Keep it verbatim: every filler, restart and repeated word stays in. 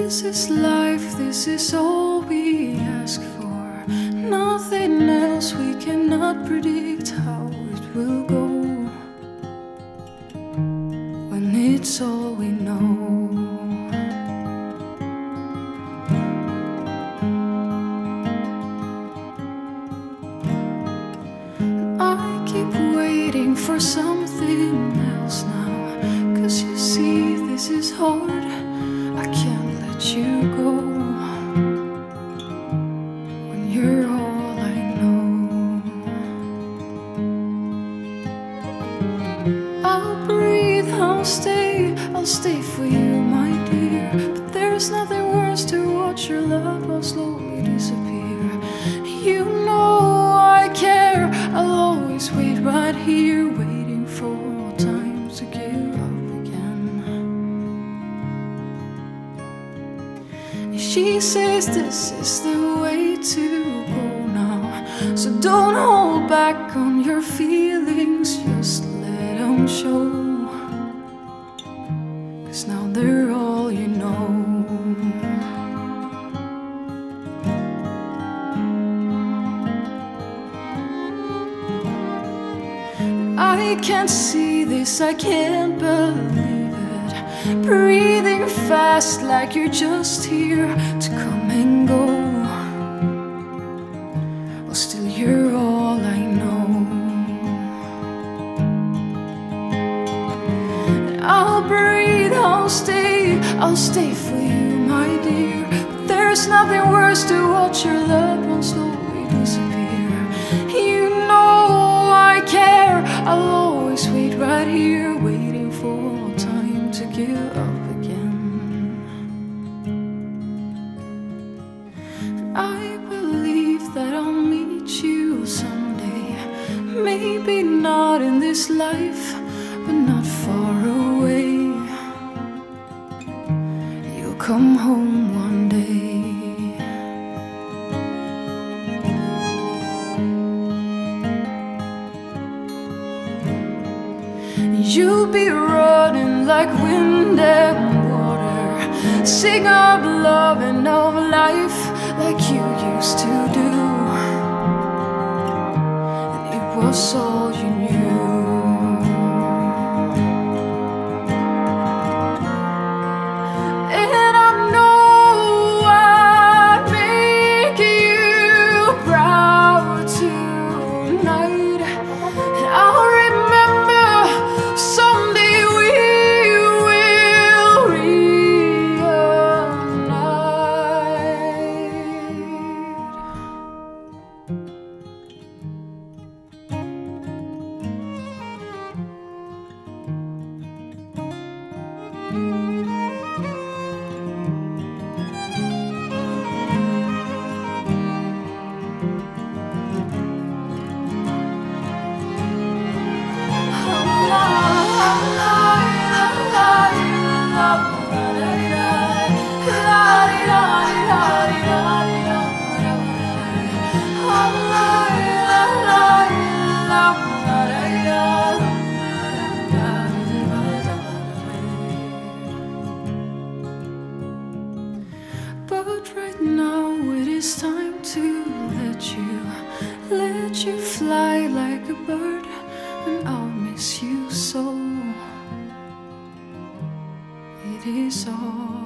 This is life, this is all we ask for. Nothing else, we cannot predict how it will go. When it's all we know. I keep waiting for something else now, 'cause you see this is hard, I can't let you go. When you're all I know. I'll breathe, I'll stay, I'll stay for you, my dear. But there's nothing worse to watch your love all slowly disappear. You know I care, I'll always wait right here, waiting for time to give up again. She says this is the way to go now, so don't hold back on your feelings, just let them show. 'Cause now they're all you know. I can't see this, I can't believe it. Breathing fast like you're just here to come and go. Well, still you're all I know. I'll breathe, I'll stay, I'll stay for you, my dear. But there's nothing worse to watch your loved ones slowly disappear. You know I care, I'll always wait right here, waiting for time to give up again. I believe that I'll meet you someday. Maybe not in this life, but not far away. You'll come home one day. You'll be running like wind and water, sing of love and of life like you used to do. And it was all you knew. And I know I'd make you proud tonight. And I'll remember someday we will But right now it is time to let you, let you fly like a bird, and I'll miss you so. It is all